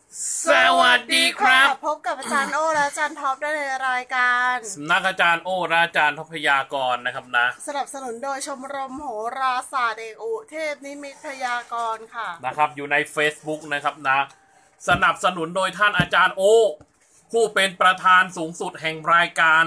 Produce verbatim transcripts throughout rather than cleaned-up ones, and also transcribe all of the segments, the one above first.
สวัสดีครับพบกับอาจารย์โอและอาจารย์ท็อปได้ในรายการสำนักอาจารย์โอและอาจารย์ทพยากรณ์นะครับนะสนับสนุนโดยชมรมโหราศาสตร์เอกอุเทพนิมิตพยากรณ์ค่ะนะครับอยู่ใน Facebook นะครับนะสนับสนุนโดยท่านอาจารย์โอผู้เป็นประธานสูงสุดแห่งรายการ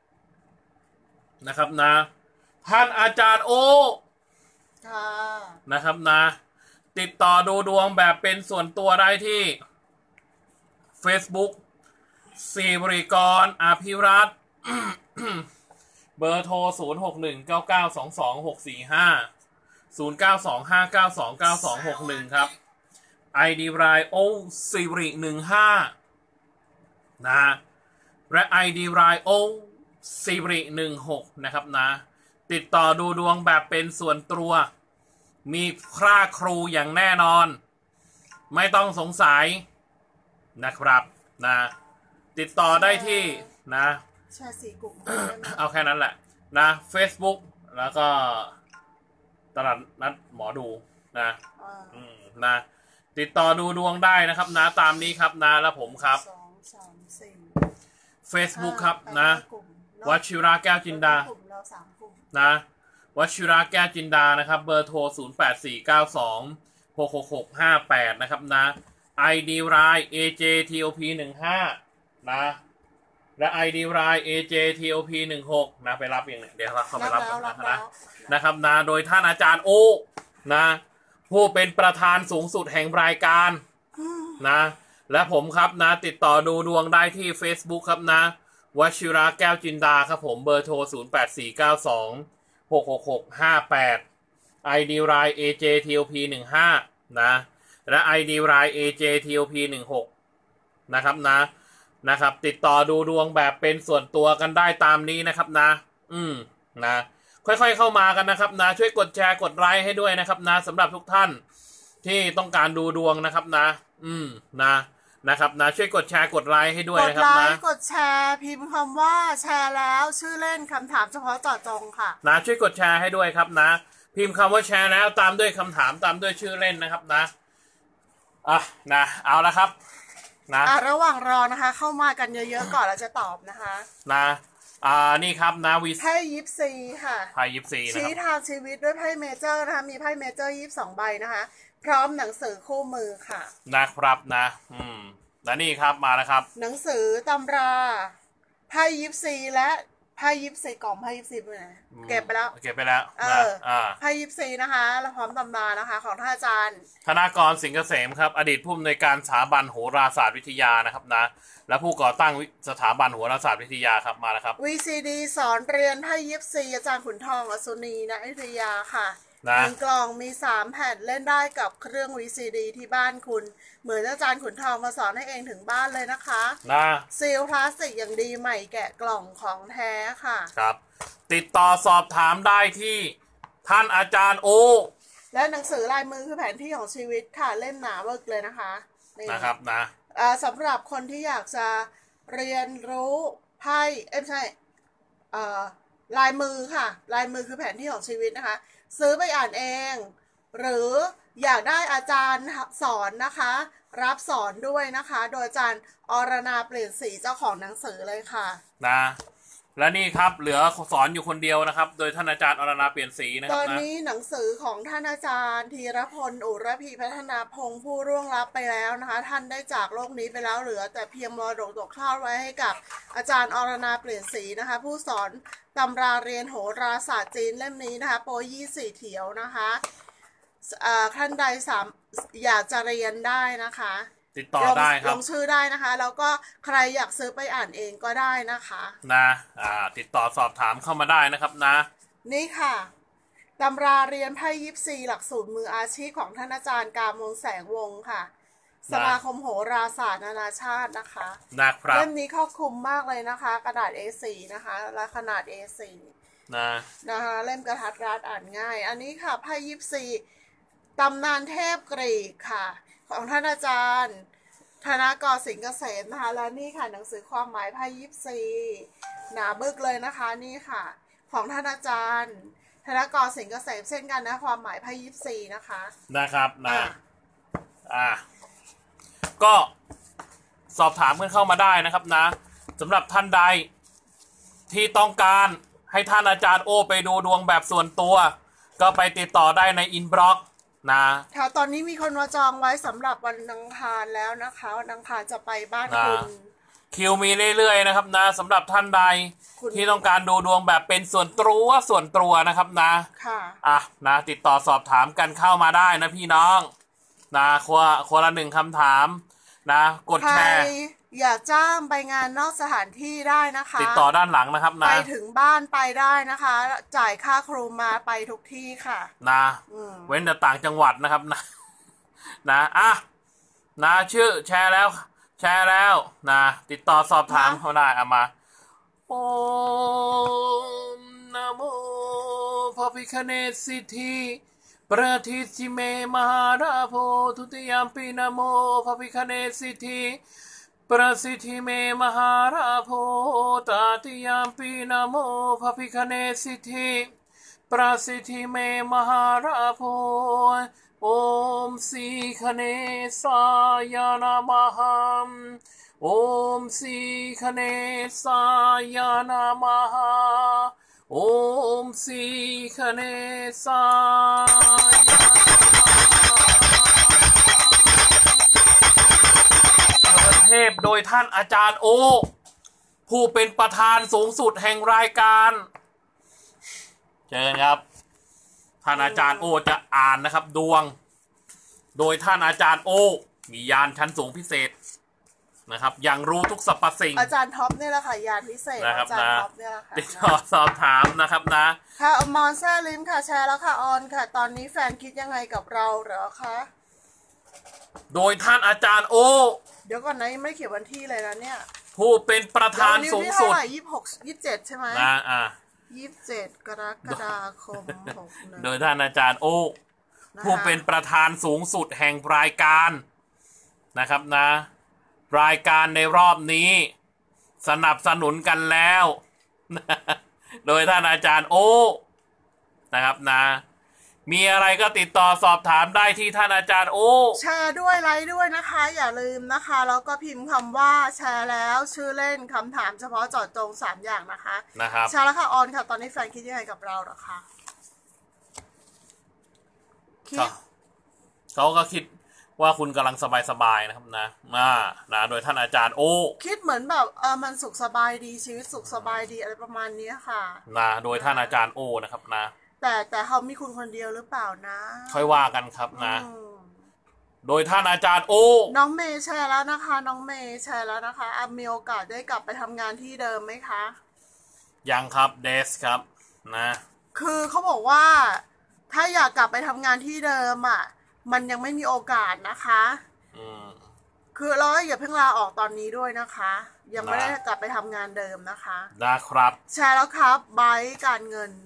นะครับนะท่านอาจารย์โอค่ะนะครับนะติดต่อดูดวงแบบเป็นส่วนตัวได้ที่ Facebook สิริกรอภิรัตน์ เบอร์โทรศูนย์ หก หนึ่ง เก้า เก้า สอง สอง หก สี่ ห้า ศูนย์ เก้า สอง ห้า เก้า สอง เก้า สอง หก หนึ่ง ครับ ไอ ดี ไลน์ โอสิริหนึ่งห้านะและ ไอ ดี ไลน์ โอสิริหนึ่งหกนะครับนะติดต่อดูดวงแบบเป็นส่วนตัวมีค่าครูอย่างแน่นอนไม่ต้องสงสัยนะครับนะติดต่อได้ที่นะแชร์สี่กลุ่มเอาแค่นั้นแหละนะ Facebook แล้วก็ตลาดนัดหมอดูนะอืมนะติดต่อดูดวงได้นะครับนะตามนี้ครับนะแล้วผมครับ Facebook ครับนะวชิระแก้วจินดานะวชิระแก้วจินดานะครับเบอร์โทรศูนย์ แปด สี่ เก้า สอง หก หก หก ห้า แปดนะครับนะ ไอ ดี ไลน์ เอ เจ ที โอ พี หนึ่งห้า นะและ ไอ ดี ไลน์ เอ เจ ที โอ พี หนึ่งหก นะไปรับอย่างเนี้ยเดี๋ยวเราเข้าไปรับกันนะนะครับนะโดยท่านอาจารย์โอนะผู้เป็นประธานสูงสุดแห่งรายการนะและผมครับนะติดต่อดูดวงได้ที่ Facebook ครับนะวชิระแก้วจินดาครับผมเบอร์โทรศูนย์ แปด สี่ เก้า สอง หก หก หก ห้า แปด ไอ ดี ไลน์ เอ เจ ที โอ พี หนึ่งห้า นะและ ไอ ดี ไลน์ เอ เจ ที โอ พี หนึ่งหก นะครับนะนะครับติดต่อดูดวงแบบเป็นส่วนตัวกันได้ตามนี้นะครับนะอืมนะค่อยๆเข้ามากันนะครับนะช่วยกดแชร์กดไลค์ให้ด้วยนะครับนะสำหรับทุกท่านที่ต้องการดูดวงนะครับนะอืมนะนะครับนะช่วยกดแชร์กดไลค์ให้ด้วยนะครับนะกดไลค์กดแชร์พิมพ์คำว่าแชร์แล้วชื่อเล่นคำถามเฉพาะเจาะจงค่ะนะช่วยกดแชร์ให้ด้วยครับนะพิมพ์คำว่าแชร์แล้วตามด้วยคำถามตามด้วยชื่อเล่นนะครับนะอ่ะนะเอาละครับนะอ่ะระหว่างรอนะคะเข้ามากันเยอะๆก่อนเราจะตอบนะคะนะอ่านี่ครับนะวิสไพ่ยิปซีค่ะไพ่ยิปซีนะครับชี้ทางชีวิตด้วยไพ่เมเจอร์นะคะมีไพ่เมเจอร์ยี่สิบสองใบนะคะพร้อมหนังสือคู่มือค่ะนะครับนะอืมและนี่ครับมาแล้วครับหนังสือตำราไพ่ยิปซีและไพ่ยิปซีกล่องไพ่ยิปซีไปไหนเก็บไปแล้วเก็บไปแล้วเออไพ่ยิปซีนะคะแล้วพร้อมตำรานะคะของท่านอาจารย์ธนากรสิงห์เกษมครับอดีตผู้อำนวยการสถาบันโหราศาสตร์วิทยานะครับนะและผู้ก่อตั้งสถาบันโหราศาสตร์วิทยาครับมาแล้วครับวี ซี ดี สอนเรียนไพ่ยิปซีอาจารย์ขุนทองอสุนีณอยุธยาค่ะหนึ่งกล่องมีสามแผ่นเล่นได้กับเครื่อง วี ซี ดี ที่บ้านคุณเหมือนอาจารย์ขุนทองมาสอนให้เองถึงบ้านเลยนะคะนะซีลพลาสติกอย่างดีใหม่แกะกล่องของแท้ค่ะครับติดต่อสอบถามได้ที่ท่านอาจารย์โอและหนังสือลายมือคือแผนที่ของชีวิตค่ะเล่มหนาเบิกเลยนะคะนะครับนะสำหรับคนที่อยากจะเรียนรู้ไพ่เอ้ไม่ใช่ลายมือค่ะลายมือคือแผนที่ของชีวิตนะคะซื้อไปอ่านเองหรืออยากได้อาจารย์สอนนะคะรับสอนด้วยนะคะโดยอาจารย์อรณาเปลี่ยนสีเจ้าของหนังสือเลยค่ะนะและนี่ครับเหลือสอนอยู่คนเดียวนะครับโดยท่านอาจารย์อรณาเปลี่ยนสีนะครับตอนนี้หนังสือของท่านอาจารย์ธีรพลอุรพีพัฒนาพงศ์ผู้ร่วงลับไปแล้วนะคะท่านได้จากโลกนี้ไปแล้วเหลือแต่เพียงมรดกตกทอดไว้ให้กับอาจารย์อรณาเปลี่ยนสีนะคะผู้สอนตำราเรียนโหราศาสตร์จีนเล่มนี้นะคะโปรยี่สีเถียวนะคะท่านใดสามอยากจะเรียนได้นะคะติดต่อได้ครับลงชื่อได้นะคะแล้วก็ใครอยากซื้อไปอ่านเองก็ได้นะคะนะอ่าติดต่อสอบถามเข้ามาได้นะครับนะนี่ค่ะตำราเรียนไพ่ยิปซีหลักสูตรมืออาชีพของท่านอาจารย์กามงแสงวงศ์ค่ะสมาคมโหราศาสตร์นานาชาตินะคะนะครับเล่มนี้ครอบคลุมมากเลยนะคะกระดาษ เอ โฟร์ นะคะและขนาด เอ โฟร์นะนะคะเล่มกระทัดรัดอ่านง่ายอันนี้ค่ะไพ่ยิปซีตำนานเทพกรีกค่ะของท่านอาจารย์ธนากรสิงห์เกษมนะคะและนี่ค่ะหนังสือความหมายไพ่ยิปซีหนาบึกเลยนะคะนี่ค่ะของท่านอาจารย์ธนากรสิงห์เกษมเช่นกันนะความหมายไพ่ยิปซีนะคะนะครับนะอ่าก็สอบถามกันเข้ามาได้นะครับนะสำหรับท่านใดที่ต้องการให้ท่านอาจารย์โอไปดูดวงแบบส่วนตัวก็ไปติดต่อได้ในอินบ็อกซ์นะค่ะตอนนี้มีคนมาจองไว้สำหรับวันอังคารแล้วนะคะวันอังคารจะไปบ้านคุณคิวมีเรื่อยๆนะครับนะสำหรับท่านใดที่ต้องการดูดวงแบบเป็นส่วนตัวส่วนตัวนะครับนะค่ะอ่ะนะติดต่อสอบถามกันเข้ามาได้นะพี่น้องนะคนคนละหนึ่งคำถามนะกดแชร์อยากจ้างไปงานนอกสถานที่ได้นะคะติดต่อด้านหลังนะครับนะไปถึงบ้านไปได้นะคะจ่ายค่าครูมาไปทุกที่ค่ะนะเว้นแต่ต่างจังหวัดนะครับนะนะอ่ะนะชื่อแชร์แล้วแชร์แล้วนะติดต่อสอบถามเขาได้เอามาโอมนะโมพระพิฆเนศสิทธิประทิชิเมมหาราโพทุติยามปีนะโมพระพิฆเนศสิทธิประสิทธิเมมหาราโพตติยามปีนะโมพระพิฆเนศสิทธิประสิทธิเมมหาราโพโอมสีคเนสายานามหัมโอมสีคเนสายานามหัมโอมสีคเนสายานามหัมเทพโดยท่านอาจารย์โอผู้เป็นประธานสูงสุดแห่งรายการเจอครับท่านอาจารย์โอจะอ่านนะครับดวงโดยท่านอาจารย์โอมียานชั้นสูงพิเศษนะครับยังรู้ทุกสรรพสิ่งอาจารย์ท็อปนี่แหละค่ะยานพิเศษอาจารย์ท็อปนี่แหละค่ะติดต่อสอบถามนะครับนะค่ะมอนแซ่ลิ้นค่ะแชร์แล้วค่ะออนค่ะตอนนี้แฟนคิดยังไงกับเราเหรอคะโดยท่านอาจารย์โอเดี๋ยวก่อนนะยังไม่เขียนวันที่เลยนะเนี่ยผู้เป็นประธานสูงสุดยี่สิบหกยี่สิบเจ็ดใช่ไหมอ่าอ่ายี่สิบเจ็ดกรกฎาคมหกหนึ่งโดยท่านอาจารย์โอผู้เป็นประธานสูงสุดแห่งรายการนะครับนะรายการในรอบนี้สนับสนุนกันแล้วโดยท่านอาจารย์โอนะครับนะมีอะไรก็ติดต่อสอบถามได้ที่ท่านอาจารย์โอแชร์ด้วยไลค์ด้วยนะคะอย่าลืมนะคะแล้วก็พิมพ์คำว่าแชร์แล้วชื่อเล่นคำถามเฉพาะเจาะจงสามอย่างนะคะนะครับแชร์แล้วค่ะออนค่ะตอนนี้แฟนคิดยังไงกับเราหรอคะเขาก็คิดว่าคุณกำลังสบายๆนะครับนะมานะโดยท่านอาจารย์โอคิดเหมือนแบบเออมันสุขสบายดีชีวิตสุขสบายดีอะไรประมาณนี้ค่ะนะโดยท่านอาจารย์โอนะครับนะแต่แต่เขามีคุณคนเดียวหรือเปล่านะค่อยว่ากันครับนะโดยท่านอาจารย์โอน้องเมย์แชร์แล้วนะคะน้องเมย์แชร์แล้วนะคะมีโอกาสได้กลับไปทำงานที่เดิมไหมคะยังครับเดสครับนะคือเขาบอกว่าถ้าอยากกลับไปทำงานที่เดิมอ่ะมันยังไม่มีโอกาสนะคะอืมคือเราอย่าเพิ่งลาออกตอนนี้ด้วยนะคะยังไม่ได้กลับไปทำงานเดิมนะคะได้ครับแชร์แล้วครับไบค์การเงิน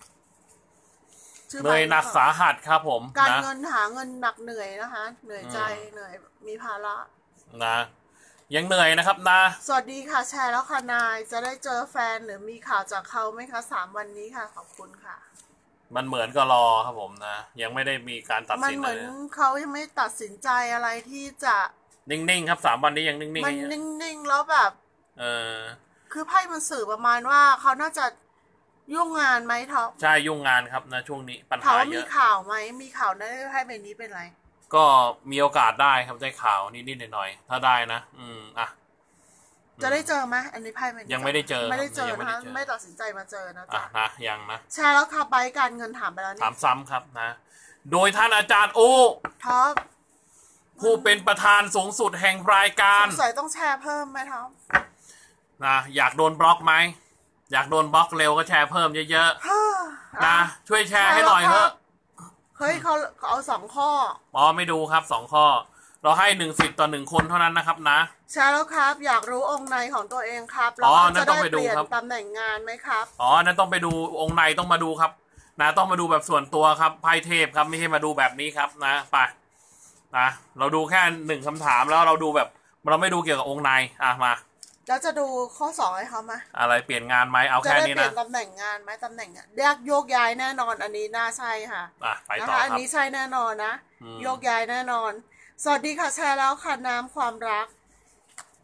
เหนื่อยหนักสาหัสครับผมการเงินหาเงินหนักเหนื่อยนะคะเหนื่อยใจเหนื่อยมีภาระนะยังเหนื่อยนะครับนะสวัสดีค่ะแชร์แล้วค่ะนายจะได้เจอแฟนหรือมีข่าวจากเขาไหมคะสามวันนี้ค่ะขอบคุณค่ะมันเหมือนก็รอครับผมนะยังไม่ได้มีการตัดสินมันเหมือนเขายังไม่ตัดสินใจอะไรที่จะนิ่งๆครับสามวันนี้ยังนิ่งๆมันนิ่งๆแล้วแบบเออคือไพ่มันสื่อประมาณว่าเขาน่าจะยุ่งงานไหมท็อปใช่ยุ่งงานครับนะช่วงนี้ปัญหาเยอะมีข่าวไหมมีข่าวได้ไพ่ใบนี้เป็นไรก็มีโอกาสได้ครับได้ข่าวนิดๆหน่อยๆถ้าได้นะอืมอ่ะจะได้เจอไหมอันนี้ไพ่ใบนี้ยังไม่ได้เจอไม่ได้เจอนะไม่ตัดสินใจมาเจอนะจ๊ะนะยังนะแชร์แล้วค่ะใบการเงินถามไปแล้วนี่ถามซ้ำครับนะโดยท่านอาจารย์โอท็อปผู้เป็นประธานสูงสุดแห่งรายการสงสัยต้องแชร์เพิ่มไหมท็อปนะอยากโดนบล็อกไหมอยากโดนบล็อกเร็วก็แชร์เพิ่มเยอะๆนะช่วยแชร์ให้หน่อยเถอะเฮ้ยเขาเอาสองข้ออ๋อไม่ดูครับสองข้อเราให้หนึ่งสิทธิ์ต่อหนึ่งคนเท่านั้นนะครับนะใช่แล้วครับอยากรู้องค์ในของตัวเองครับแล้วจะได้เปลี่ยนตำแหน่งงานไหมครับอ๋อนั่นต้องไปดูองค์ในต้องมาดูครับนะต้องมาดูแบบส่วนตัวครับไพ่เทพครับไม่ใช่มาดูแบบนี้ครับนะไปนะเราดูแค่หนึ่งคำถามแล้วเราดูแบบเราไม่ดูเกี่ยวกับองค์ในอ่ะมาแล้วจะดูข้อสองให้เขาไหมอะไรเปลี่ยนงานไหมเอาแค่นี้นะจะได้เปลี่ยนตำแหน่งงานไหมตำแหน่งเรียกโยกย้ายแน่นอนอันนี้น่าใช่ค่ะอ่ะไปต่อครับอันนี้ใช่แน่นอนนะโยกย้ายแน่นอนสวัสดีค่ะแชร์แล้วค่ะน้ำความรัก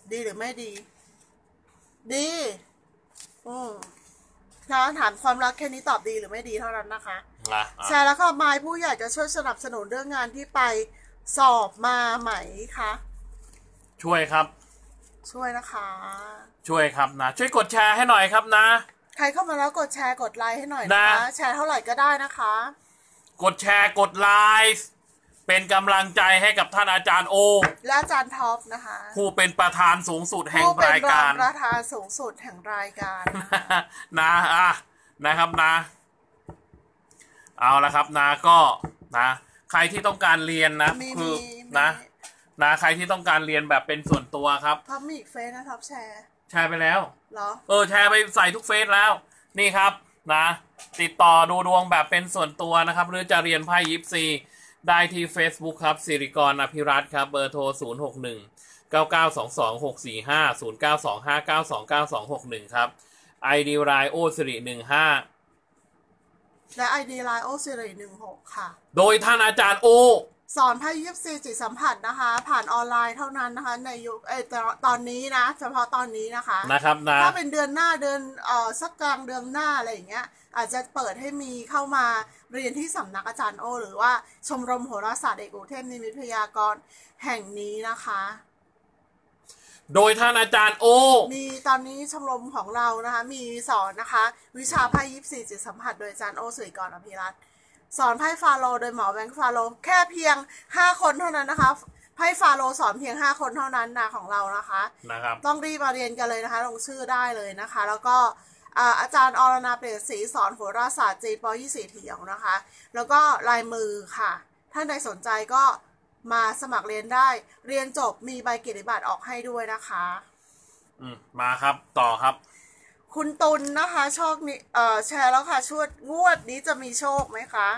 ดีหรือไม่ดี ดีอืมถ้าถามความรักแค่นี้ตอบดีหรือไม่ดีเท่านั้นนะคะแชร์แล้วค่ะมายผู้ใหญ่จะช่วยสนับสนุนเรื่องงานที่ไปสอบมาไหมคะช่วยครับช่วยนะคะช่วยครับนะช่วยกดแชร์ให้หน่อยครับนะใครเข้ามาแล้วกดแชร์กดไลค์ให้หน่อยนะคะแชร์เท่าไหร่ก็ได้นะคะกดแชร์กดไลค์เป็นกำลังใจให้กับท่านอาจารย์โอและอาจารย์ท็อปนะคะผู้เป็นประธานสูงสุดแห่งรายการประธานสูงสุดแห่งรายการนะอ่ะนะครับนะเอาละครับนะก็นะใครที่ต้องการเรียนนะคือนะนะใครที่ต้องการเรียนแบบเป็นส่วนตัวครับท็อปมีอีกเฟซนะท็อปแชร์แชร์ไปแล้วเหรอเออแชร์ไปใส่ทุกเฟซแล้วนี่ครับนะติดต่อดูดวงแบบเป็นส่วนตัวนะครับหรือจะเรียนไพ่ยิปซีได้ที่ Facebook ครับสิริกรอภิรัตน์ครับเบอร์โทรศูนย์ หก หนึ่ง เก้า เก้า สอง สอง หก สี่ ห้า ศูนย์ เก้า สอง ห้า เก้า สอง เก้า สอง หก หนึ่งครับ ไอ ดี ไลน์ โอ สิริ หนึ่ง ห้าและ ไอ ดี ไลน์ โอ สิริ หนึ่ง หก ค่ะโดยท่านอาจารย์โอสอนไพ่ยิปซีจิตสัมผัสนะคะผ่านออนไลน์เท่านั้นนะคะในยุคเออตอนนี้นะเฉพาะตอนนี้นะคะนะครับนะถ้าเป็นเดือนหน้าเดือนเอ่อสักกลางเดือนหน้าอะไรอย่างเงี้ยอาจจะเปิดให้มีเข้ามาเรียนที่สำนักอาจารย์โอหรือว่าชมรมโหราศาสตร์เอกอุเทพนิมิตพยากรณ์แห่งนี้นะคะโดยท่านอาจารย์โอมีตอนนี้ชมรมของเรานะคะมีสอนนะคะวิชาไพ่ยิปซีจิตสัมผัสโดยอาจารย์โอสิริกรอภิรัตน์สอนไพ่ฟาโรโดยหมอแบงค์ฟาโรแค่เพียงห้าคนเท่านั้นนะคะไพ่ฟาโรสอนเพียงห้าคนเท่านั้นนะของเรานะคะนะครับต้องรีบมาเรียนกันเลยนะคะลงชื่อได้เลยนะคะแล้วก็อาจารย์อรณาเปลี่ยนสีสอนโหราศาสตร์จีนปยี่สีเถียวนะคะแล้วก็ลายมือค่ะท่านใดสนใจก็มาสมัครเรียนได้เรียนจบมีใบเกียรติบัตรออกให้ด้วยนะคะอืมมาครับต่อครับคุณตุลนะคะโชคนี้เอ่อแชร์แล้วค่ะชวดงวดนี้จะมีโชคไหมคะ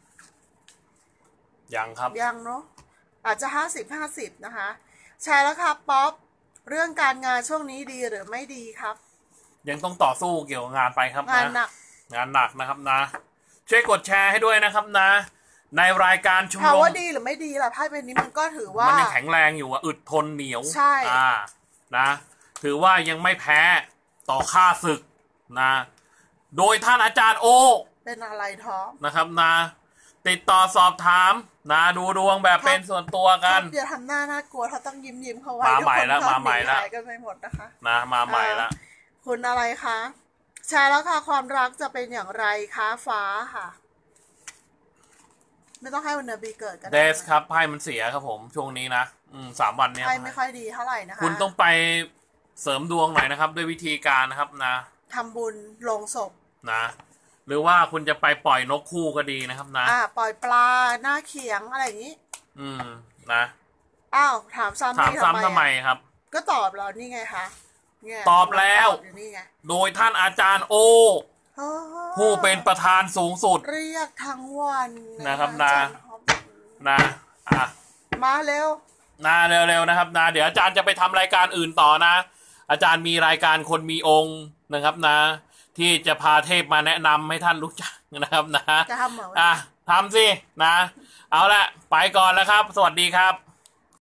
ยังครับยังเนาะอาจจะห้าสิบห้าสิบนะคะแชร์แล้วค่ะป๊อปเรื่องการงานช่วงนี้ดีหรือไม่ดีครับยังต้องต่อสู้เกี่ยวกับงานไปครับงานหนักงานหนักนะครับนะช่วยกดแชร์ให้ด้วยนะครับนะในรายการชุมนุมถามว่าดีหรือไม่ดีล่ะไพ่ใบนี้มันก็ถือว่ามันยังแข็งแรงอยู่อ่ะอึดทนเหนียวใช่อ่านะถือว่ายังไม่แพ้ต่อข้าศึกนะโดยท่านอาจารย์โอเป็นอะไรท้องนะครับนะติดต่อสอบถามนะดูดวงแบบเป็นส่วนตัวกันอย่าทำหน้าน่ากลัวเขาต้องยิ้มยิ้มเขาไว้มาใหม่แล้วมาใหม่แล้วกันไปหมดนะคะนะมาใหม่แล้วคุณอะไรคะแชร์แล้วค่ะความรักจะเป็นอย่างไรคะฟ้าค่ะไม่ต้องให้วันเดือนปีเกิดกันเดสครับไพ่มันเสียครับผมช่วงนี้นะอืมสามวันเนี้ยไพ่ไม่ค่อยดีเท่าไหร่นะคะคุณต้องไปเสริมดวงหน่อยนะครับด้วยวิธีการนะครับนะทำบุญลงศพนะหรือว่าคุณจะไปปล่อยนกคู่ก็ดีนะครับนะอ่าปล่อยปลาหน้าเขียงอะไรอย่างนี้อืมนะอ้าวถามซ้ำถามซ้ำทำไมครับก็ตอบแล้วนี่ไงคะตอบแล้วโดยท่านอาจารย์โอผู้เป็นประธานสูงสุดเรียกทั้งวันนะครับนะนะอ่ะมาเร็วนะเร็วๆนะครับนะเดี๋ยวอาจารย์จะไปทำรายการอื่นต่อนะอาจารย์มีรายการคนมีองค์นะครับนะที่จะพาเทพมาแนะนำให้ท่านรู้จักนะครับนะจะทำเหรออ่ะทำสินะเอาละไปก่อนแล้วครับสวัสดีครับ